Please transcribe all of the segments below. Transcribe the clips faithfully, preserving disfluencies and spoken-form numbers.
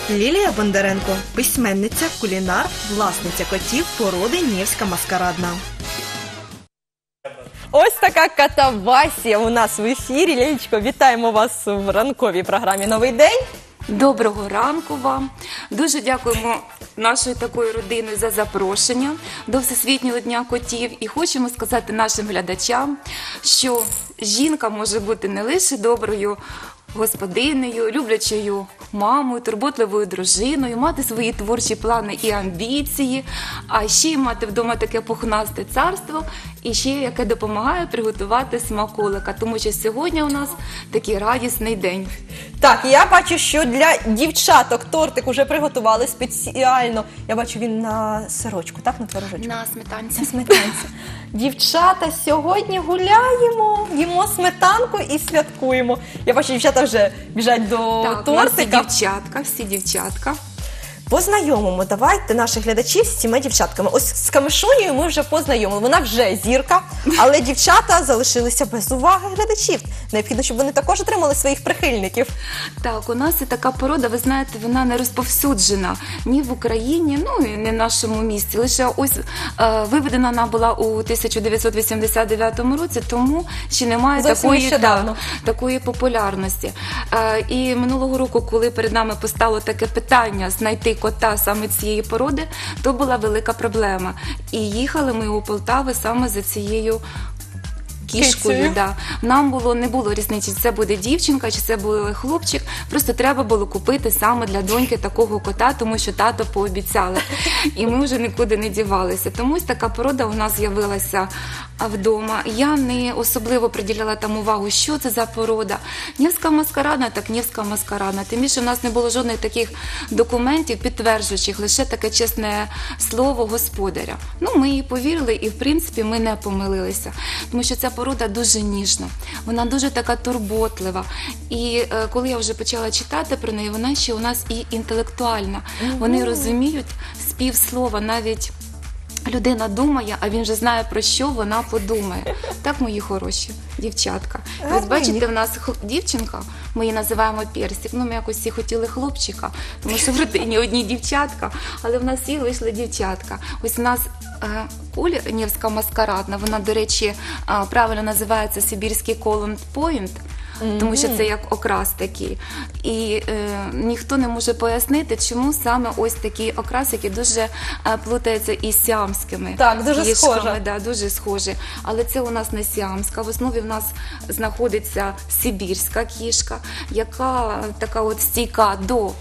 Лілія Бондаренко – письменниця, кулінар, власниця котів породи Невська маскарадна. Ось така катавасія у нас в ефірі. Лілічко, вітаємо вас в ранковій програмі «Новий день». Доброго ранку вам. Дуже дякуємо нашою такою родиною за запрошення до Всесвітнього дня котів. І хочемо сказати нашим глядачам, що жінка може бути не лише доброю господинею, люблячою мамою, турботливою дружиною, мати свої творчі плани і амбіції, а ще й мати вдома таке пухнасте царство, і ще яке допомагає приготувати смаколика, тому що сьогодні у нас такий радісний день. Так, я бачу, що для дівчаток тортик уже приготували спеціально. Я бачу, він на сирочку, так, на творожочку? На сметанці. На сметанці. Дівчата, сьогодні гуляємо, їмо сметанку і святкуємо. Я бачу, дівчата вже біжать до Так, тортика. у нас всі дівчатка, всі дівчатка. Познайомимо, давайте наших глядачів з цими дівчатками. Ось з Камишунею ми вже познайомили, вона вже зірка, але дівчата залишилися без уваги глядачів. Необхідно, щоб вони також отримали своїх прихильників. Так, у нас і така порода, ви знаєте, вона не розповсюджена ні в Україні, ну і не в нашому місті. Лише ось е, виведена вона була у тисяча дев'ятсот вісімдесят дев'ятому році, тому ще немає такої, та, такої популярності. Е, і минулого року, коли перед нами постало таке питання знайти кота саме цієї породи, то була велика проблема. І їхали ми у Полтаву саме за цією кішкою. Да. Нам було, не було різниці, чи це буде дівчинка, чи це буде хлопчик. Просто треба було купити саме для доньки такого кота, тому що тато пообіцяли. І ми вже нікуди не дівалися. Тому ось така порода у нас з'явилася вдома. Я не особливо приділяла там увагу, що це за порода. Невська маскарадна, так Невська маскарадна. Тим більше у нас не було жодних таких документів, підтверджуючих, лише таке чесне слово господаря. Ну, ми їй повірили і, в принципі, ми не помилилися. Тому що ця порода дуже ніжна, вона дуже така турботлива. І е, коли я вже почала читати про неї, вона ще у нас і інтелектуальна. Mm-hmm. Вони розуміють з півслова, навіть людина думає, а він вже знає, про що вона подумає. Так, мої хороші дівчатка. Ви бачите, в нас дівчинка, ми її називаємо Персик. Ну, ми якось всі хотіли хлопчика, тому що в родині одні дівчатка, але в нас всі вийшли дівчатка. Ось у нас е, Оля Невська маскарадна, вона, до речі, е, правильно називається Сибірський Колонд Пойнт, тому що це як окрас такий. І е, ніхто не може пояснити, чому саме ось такий окрас, який дуже е, плутається із сіамськими. Так, дуже кішками, схоже. Да, дуже схоже. Але це у нас не сіамська. В основі в нас знаходиться сибірська кішка, яка така от стійка до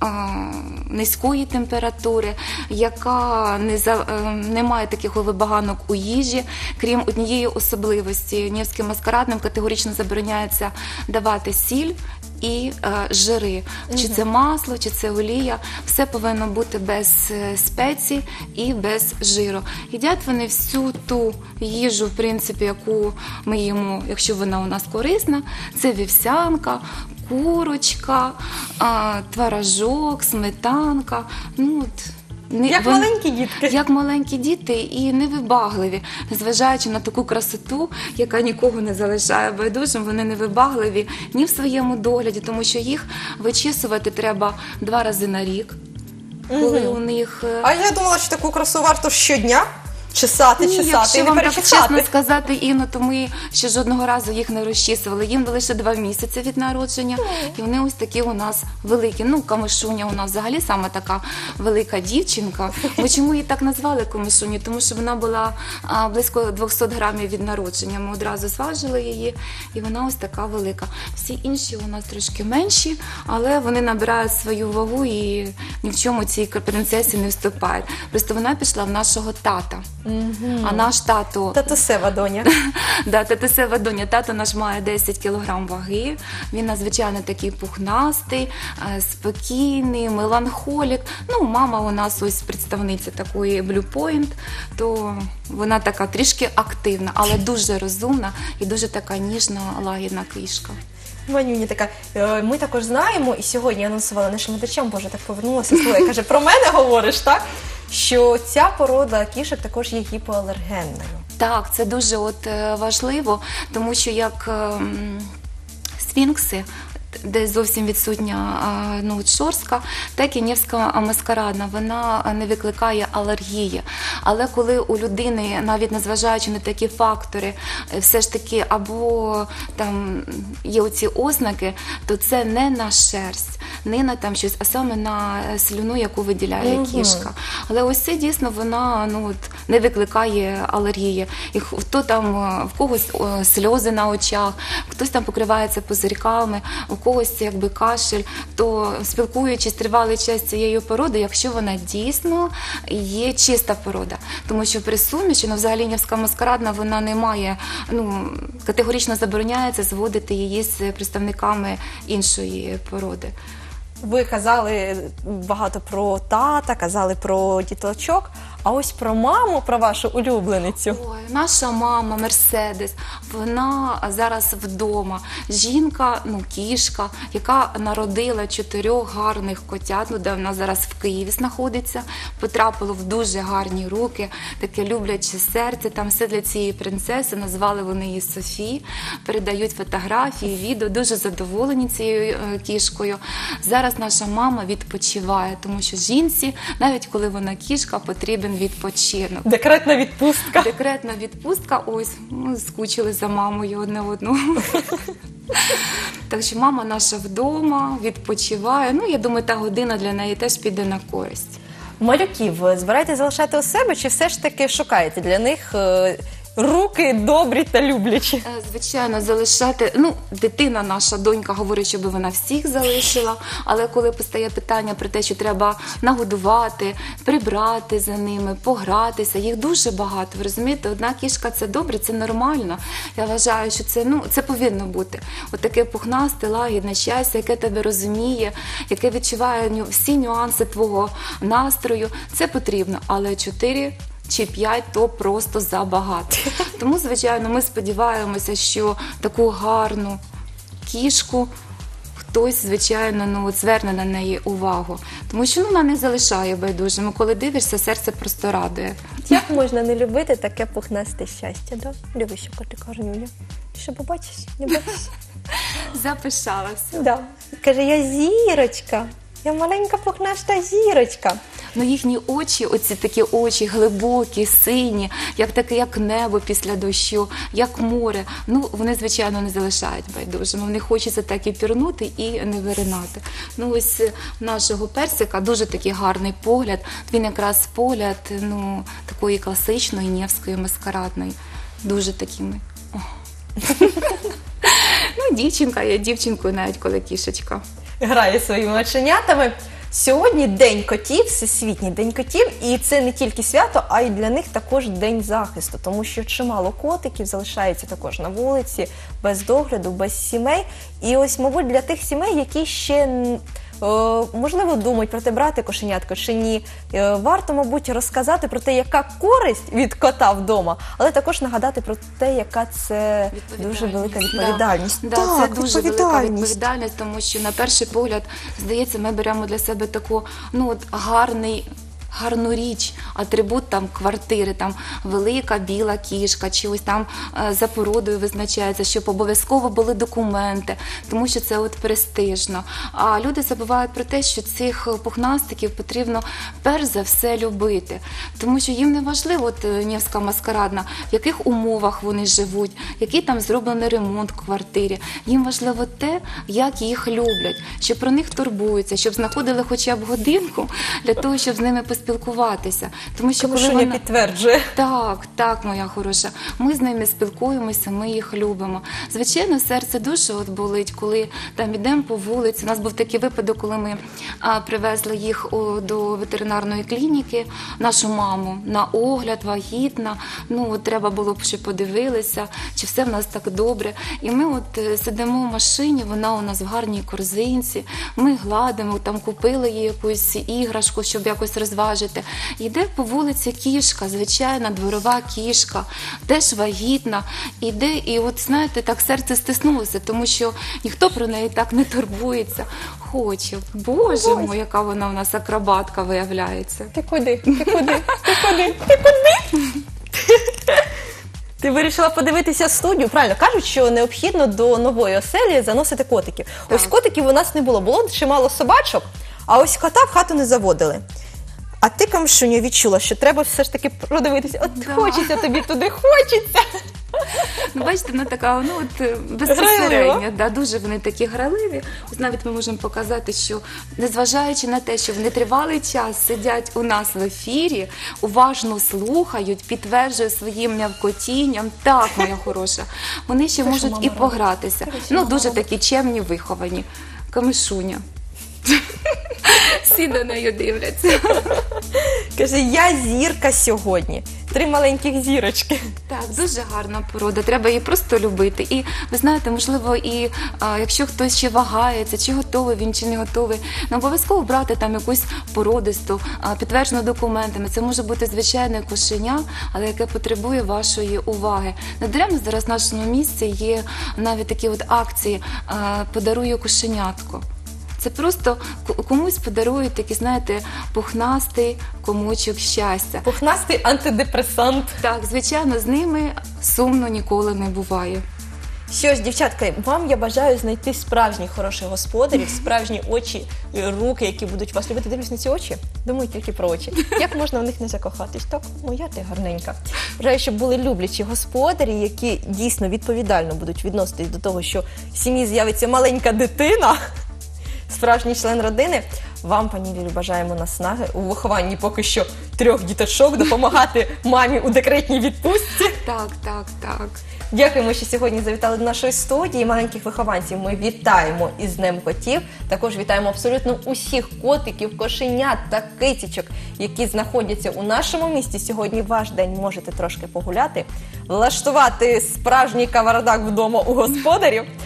низької температури, яка не, за, не має таких вибаганок у їжі, крім однієї особливості. Невським маскарадним категорично забороняється давати сіль і е, жири. Чи це масло, чи це олія, все повинно бути без спецій і без жиру. Їдять вони всю ту їжу, в принципі, яку ми їмо, якщо вона у нас корисна, це вівсянка, курочка, а, творожок, сметанка. Ну, от, не, як вони, маленькі дітки. Як маленькі діти і невибагливі. Незважаючи на таку красоту, яка нікого не залишає байдужим, вони невибагливі ні в своєму догляді, тому що їх вичісувати треба два рази на рік. Коли Угу. у них... А я думала, що таку красу варто щодня чесати, Ні, чесати якщо і не вам так перечесати. чесно сказати, Інно, то ми ще жодного разу їх не розчісували. Їм лише два місяці від народження, і вони ось такі у нас великі. Ну, Камишуня у нас взагалі саме така велика дівчинка. Ми чому її так назвали Камишуні? Тому що вона була а, близько двісті грамів від народження. Ми одразу зважили її, і вона ось така велика. Всі інші у нас трошки менші, але вони набирають свою вагу і ні в чому цій принцесі не вступають. Просто вона пішла в нашого тата. Угу. А наш тато... Татусева доня. Да, татусева доня. Тато наш має десять кілограм ваги. Він надзвичайно такий пухнастий, спокійний, меланхолік. Ну, мама у нас ось представниця такої Blue Point, то вона така трішки активна, але дуже розумна і дуже така ніжна, лагідна кішка. Манюня така, ми також знаємо, і сьогодні анонсувала нашим глядачам, боже, так повернулася слово, каже, про мене говориш, так? Що ця порода кішок також є гіпоалергенною. Так, це дуже от важливо, тому що як сфінкси, де зовсім відсутня а, ну, от шорстка, так і Невська маскарадна, вона не викликає алергії. Але коли у людини, навіть незважаючи на такі фактори, все ж таки або там є оці ознаки, то це не на шерсть, не на там щось, а саме на слюну, яку виділяє Мгм. кішка. Але ось це дійсно вона ну, от, не викликає алергії. І хто там, е, в когось е, сльози на очах, хтось там покривається пузирьками, у когось якби кашель, то спілкуючись тривалий час з цією породою, якщо вона дійсно є чиста порода. Тому що при суміші, ну взагалі Невська маскарадна, вона не має, ну, категорично забороняється зводити її з представниками іншої породи. Ви казали багато про тата, казали про діточок, а ось про маму, про вашу улюбленицю. Ой, наша мама Мерседес, вона зараз вдома. Жінка, ну кішка, яка народила чотирьох гарних котят, ну де вона зараз в Києві знаходиться, потрапило в дуже гарні руки, таке любляче серце, там все для цієї принцеси, назвали вони її Софі, передають фотографії, відео, дуже задоволені цією е, кішкою. Зараз наша мама відпочиває, тому що жінці, навіть коли вона кішка, потрібен відпочинок. Декретна відпустка. Декретна відпустка, ось, ми скучили за мамою одне одну. Так що мама наша вдома, відпочиває. Ну, я думаю, та година для неї теж піде на користь. Малюків ви збираєтесь залишати у себе, чи все ж таки шукаєте для них е, руки добрі та люблячі? Е, Звичайно, залишати. Ну, дитина наша, донька говорить, щоб вона всіх залишила. Але коли постає питання про те, що треба нагодувати, прибрати за ними, погратися, їх дуже багато. Ви розумієте, одна кішка це добре, це нормально. Я вважаю, що це, ну, це повинно бути. От таке пухнасте, лагідне щастя, яке тебе розуміє, яке відчуває ню- всі нюанси твого настрою. Це потрібно, але чотири чи п'ять то просто забагато. Тому, звичайно, ми сподіваємося, що таку гарну кішку хтось, звичайно, ну, от зверне на неї увагу. Тому що ну, вона не залишає байдужими. Коли дивишся, серце просто радує. Як можна не любити таке пухнасте щастя, да? Любиш, що котик гарнюня. Що побачиш? Не бачиш? Запишалася. Да. Каже, я зірочка. Я маленька пухнаста зірочка. Ну, їхні очі, оці такі очі глибокі, сині, як таке, як небо після дощу, як море. Ну, вони, звичайно, не залишають байдужими. Вони хочеться так і пірнути, і не виринати. Ну, ось нашого персика дуже такий гарний погляд. Він якраз погляд, ну, такої класичної Невської маскарадної. Дуже такими. О. Ну, дівчинка є дівчинкою, навіть коли кішечка. Грає своїми оченятами. Сьогодні День котів, Всесвітній день котів, і це не тільки свято, а й для них також день захисту, тому що чимало котиків залишаються також на вулиці, без догляду, без сімей. І ось, мабуть, для тих сімей, які ще, е, можливо, думають про те, брати кошенятко чи ні, е, варто, мабуть, розказати про те, яка користь від кота вдома, але також нагадати про те, яка це дуже велика відповідальність. Да, да, це дуже велика відповідальність, тому що на перший погляд, здається, ми беремо для себе таку, ну, от гарний, гарну річ, атрибут там квартири, там велика біла кішка, чи ось там е, за породою визначається, щоб обов'язково були документи, тому що це от престижно. А люди забувають про те, що цих пухнастиків потрібно перш за все любити, тому що їм не важливо, от Невська маскарадна, в яких умовах вони живуть, який там зроблений ремонт в квартирі. Їм важливо те, як їх люблять, щоб про них турбуються, щоб знаходили хоча б годинку для того, щоб з ними поспілкуватися. Тому що коли Кошеня вона... підтверджує. Так, так, моя хороша. Ми з ними спілкуємося, ми їх любимо. Звичайно, серце дуже от болить, коли там йдемо по вулиці. У нас був такий випадок, коли ми а, привезли їх о, до ветеринарної клініки, нашу маму, на огляд, вагітна. Ну, от треба було б, щоб подивилися, чи все в нас так добре. І ми от е, сидимо в машині, вона у нас в гарній корзинці, ми гладимо, там купили їй якусь іграшку, щоб якось розважити. Йде по вулиці кішка, звичайна дворова кішка, теж вагітна. Іде, і от, знаєте, так серце стиснулося, тому що ніхто про неї так не турбується. Хоче. Боже мой, яка вона у нас акробатка виявляється. Ти куди? Ти куди? Ти куди? Ти куди? Ти вирішила подивитися студію. Правильно кажуть, що необхідно до нової оселі заносити котиків. Так. Ось котиків у нас не було. Було чимало собачок, а ось кота в хату не заводили. А ти, Камшуню, відчула, що треба все ж таки продивитися. От Да. хочеться тобі туди, хочеться. Ну, бачите, вона така, ну от е, безпосередня, да, дуже вони такі граливі. Ось навіть ми можемо показати, що незважаючи на те, що вони тривалий час сидять у нас в ефірі, уважно слухають, підтверджують своїм м'явкотінням. Так, моя хороша, вони ще Це що можуть мама і робить? погратися. Це що Ну, мама дуже робить? такі чемні, виховані. Камишуня. Всі до неї дивляться. Каже, я зірка сьогодні. Три маленьких зірочки. Так, дуже гарна порода, треба її просто любити. І ви знаєте, можливо, і а, якщо хтось ще вагається, чи готовий він, чи не готовий, не обов'язково брати там якусь породисту, а, підтверджену документами. Це може бути звичайне кошеня, але яке потребує вашої уваги. Недаремно зараз в нашому місці є навіть такі от акції а, «Подарую кошенятко». Це просто к- комусь подарують такий, знаєте, пухнастий комочок щастя. Пухнастий антидепресант. Так, звичайно, з ними сумно ніколи не буває. Що ж, дівчатка, вам я бажаю знайти справжніх хороших господарів, справжні очі, е, руки, які будуть вас любити. Дивлюсь на ці очі, думаю тільки про очі. Як можна в них не закохатись? Так, моя ти гарненька. Бажаю, щоб були люблячі господарі, які дійсно відповідально будуть відноситись до того, що в сім'ї з'явиться маленька дитина, справжній член родини. Вам, пані Лілю, бажаємо наснаги у вихованні поки що трьох діточок, допомагати мамі у декретній відпустці. Так, так, так. Дякуємо, що сьогодні завітали до нашої студії. Маленьких вихованців ми вітаємо із Днем котів. Також вітаємо абсолютно усіх котиків, кошенят та кицічок, які знаходяться у нашому місті. Сьогодні ваш день, можете трошки погуляти, влаштувати справжній кавардак вдома у господарів.